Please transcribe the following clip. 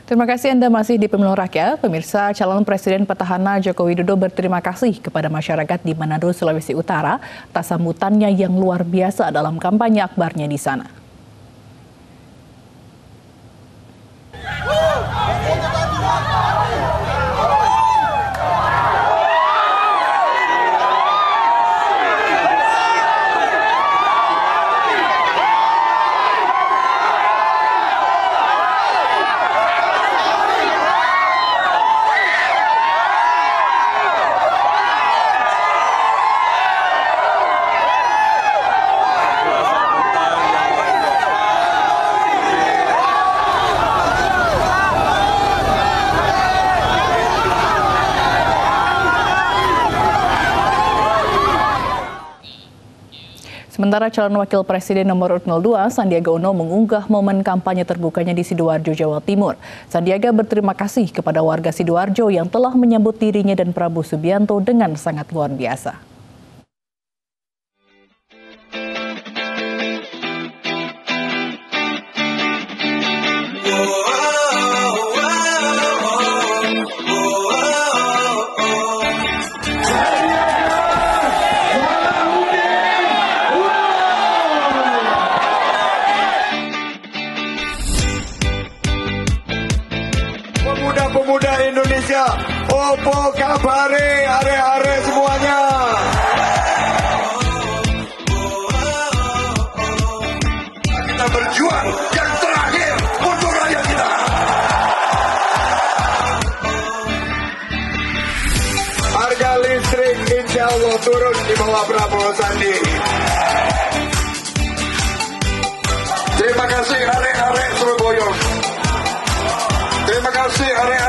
Terima kasih Anda masih di Pemilu Rakyat. Pemirsa, calon Presiden petahana Joko Widodo berterima kasih kepada masyarakat di Manado, Sulawesi Utara atas sambutannya yang luar biasa dalam kampanye akbarnya di sana. Sementara calon wakil presiden nomor 02, Sandiaga Uno, mengunggah momen kampanye terbukanya di Sidoarjo, Jawa Timur. Sandiaga berterima kasih kepada warga Sidoarjo yang telah menyambut dirinya dan Prabowo Subianto dengan sangat luar biasa. Pemuda Indonesia, opo kabare, are-are semuanya. Kita berjuang yang terakhir untuk rakyat kita. Harga listrik insya Allah turun di bawah Prabowo Sandi. Terima kasih are-are Surabaya. Terima kasih are